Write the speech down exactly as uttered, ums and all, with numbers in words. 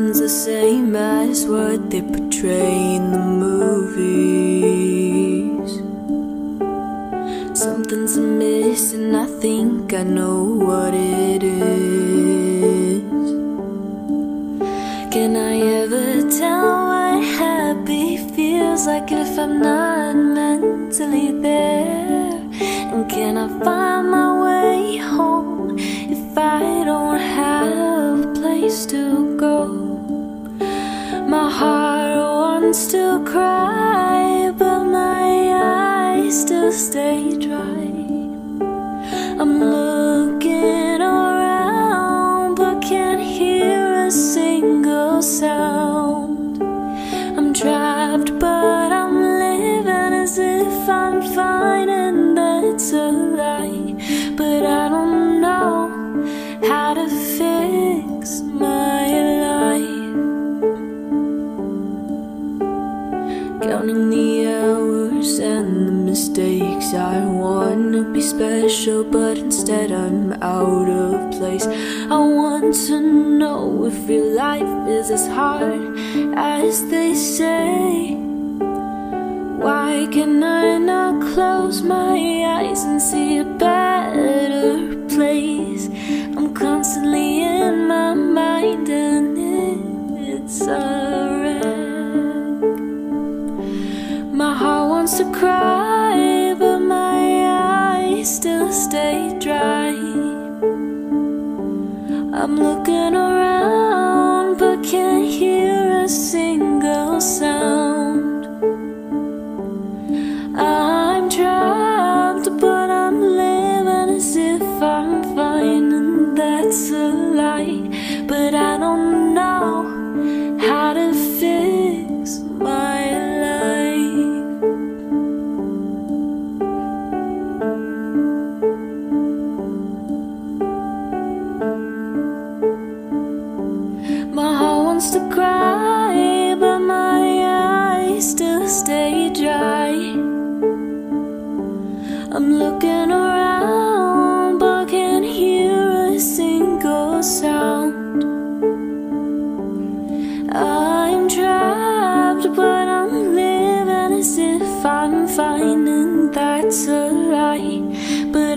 Nothing's the same as what they portray in the movies. Something's amiss and I think I know what it is. Can I ever tell what happy feels like if I'm not mentally there? And can I find my way home if I don't have a place to go? My heart wants to cry, but my eyes still stay dry. I'm looking around, but can't hear a single sound. I'm trapped, but I'm living as if I'm fine, and that's a lie. But I don't know how to fix my life. Counting the hours and the mistakes. I wanna be special, but instead I'm out of place. I want to know if your life is as hard as they say. Why can I not close my eyes and see a better place? I'm constantly in my mind and it's a wreck. My heart wants to cry, but my eyes still stay dry. I'm looking around, but can't hear a single sound. I'm trapped, but I'm living as if I'm fine, and that's a lie. But I don't know how to fix my life. My heart wants to cry, but my eyes still stay dry. I'm looking around, but can't hear a single sound. I'm trapped, but I'm living as if I'm fine, and that's a lie. But